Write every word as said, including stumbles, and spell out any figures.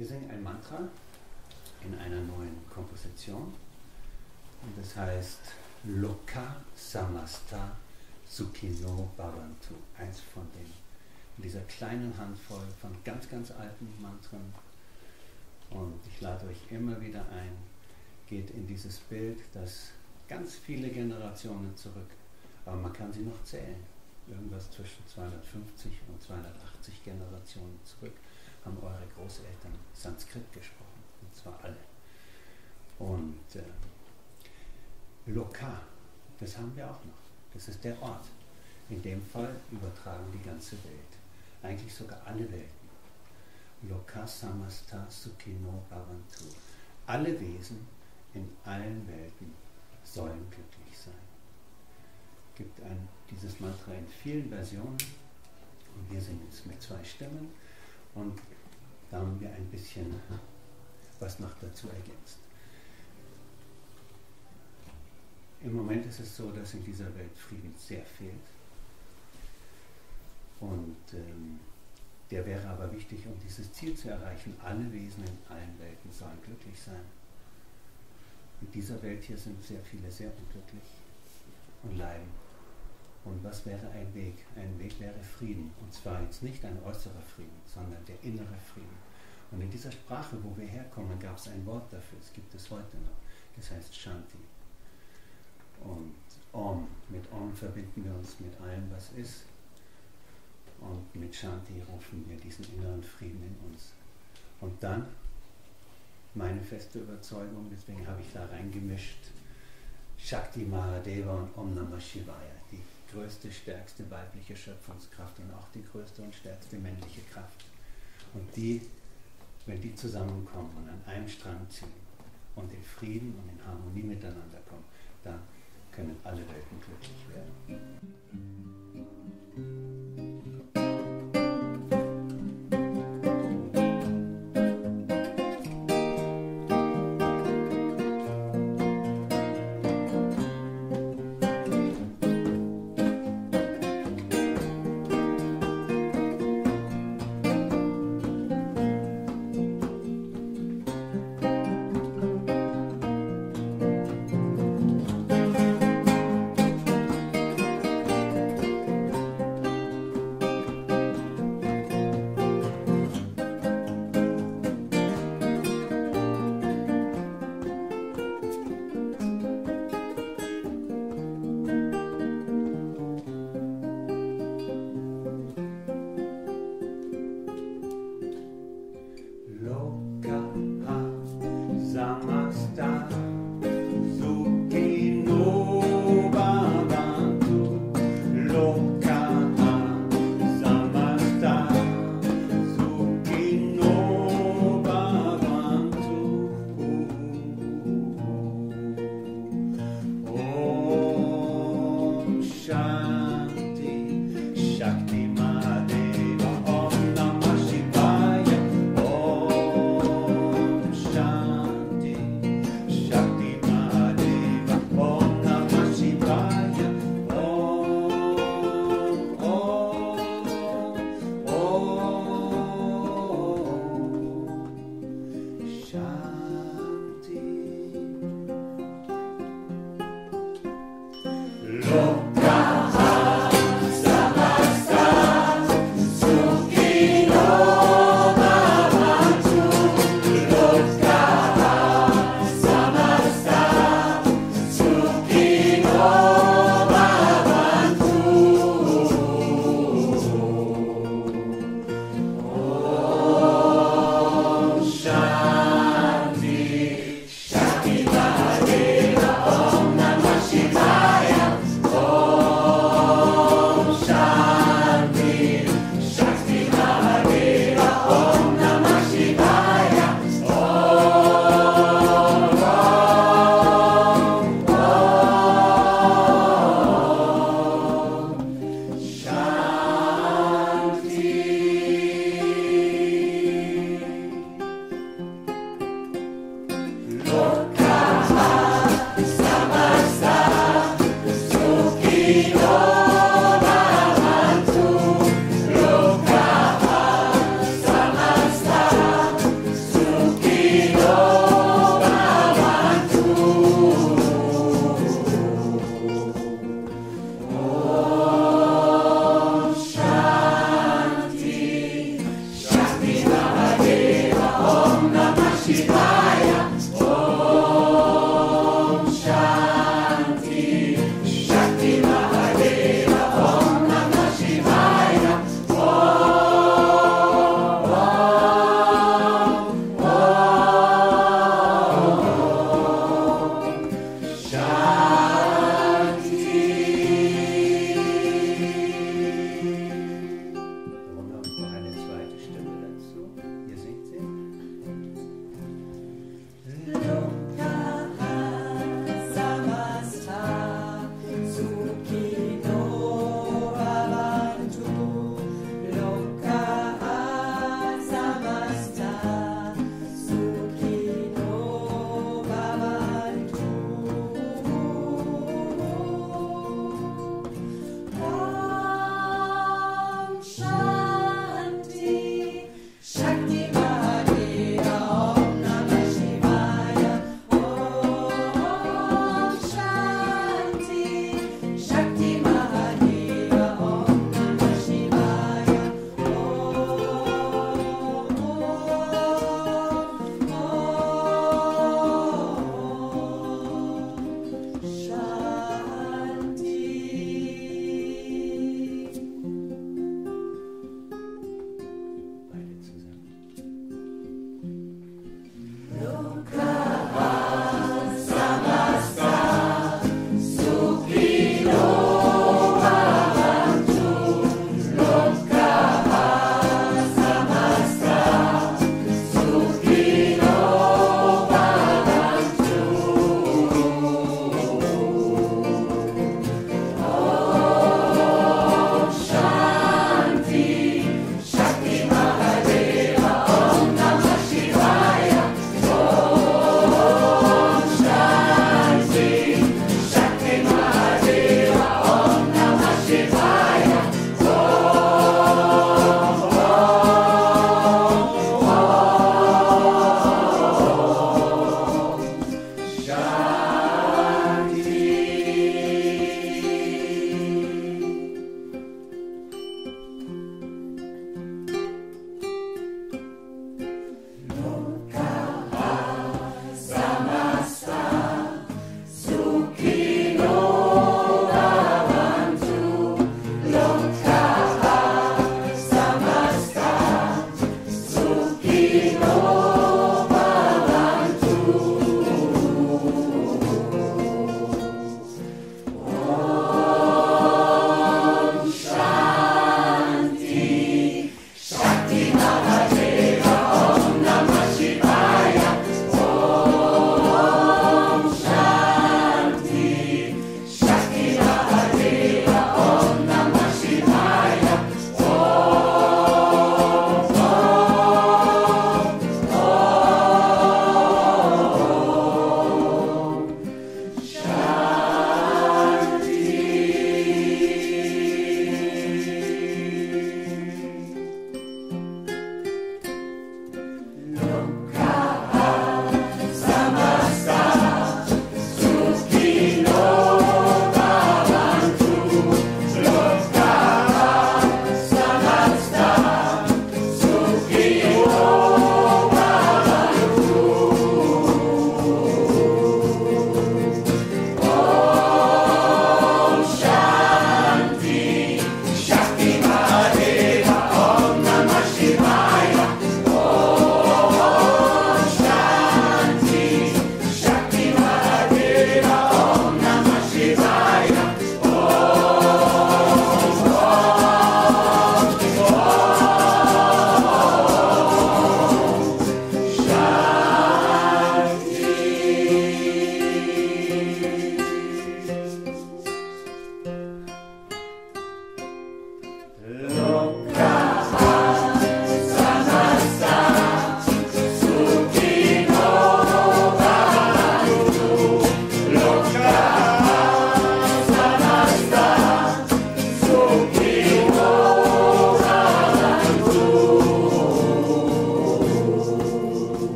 Wir singen ein Mantra in einer neuen Komposition und das heißt Loka Samasta Sukhino Bhavantu, eins von den, in dieser kleinen Handvoll von ganz, ganz alten Mantren. Und ich lade euch immer wieder ein, geht in dieses Bild, das ganz viele Generationen zurück, aber man kann sie noch zählen, irgendwas zwischen zweihundertfünfzig und zweihundertachtzig Generationen zurück, haben eure Großeltern Sanskrit gesprochen, und zwar alle. Und äh, Loka, das haben wir auch noch. Das ist der Ort. In dem Fall übertragen die ganze Welt. Eigentlich sogar alle Welten. Loka samasta sukhino bhavantu. Alle Wesen in allen Welten sollen glücklich sein. Es gibt ein, dieses Mantra in vielen Versionen und wir singen es mit zwei Stimmen und da haben wir ein bisschen was noch dazu ergänzt. Im Moment ist es so, dass in dieser Welt Frieden sehr fehlt. Und ähm, der wäre aber wichtig, um dieses Ziel zu erreichen. Alle Wesen in allen Welten sollen glücklich sein. In dieser Welt hier sind sehr viele sehr unglücklich und leiden. Und was wäre ein Weg? Ein Weg wäre Frieden. Und zwar jetzt nicht ein äußerer Frieden, sondern der innere Frieden. Und in dieser Sprache, wo wir herkommen, gab es ein Wort dafür. Es gibt es heute noch. Das heißt Shanti. Und Om, mit Om verbinden wir uns mit allem, was ist. Und mit Shanti rufen wir diesen inneren Frieden in uns. Und dann, meine feste Überzeugung, deswegen habe ich da reingemischt, Shakti Mahadeva und Om Namah Shivaya, die größte, stärkste weibliche Schöpfungskraft und auch die größte und stärkste männliche Kraft. Und die, wenn die zusammenkommen und an einem Strang ziehen und in Frieden und in Harmonie miteinander kommen, dann können alle Welten glücklich werden. Samasta Sukhino Bhavantu. Loka Samasta Sukhino Bhavantu. Om Shanti Shakti Mahadeva Om Namah Shivaya. Om Shanti Shakti Mahadeva Om Namah Shivaya. Om, Om, Om Shanti. Love.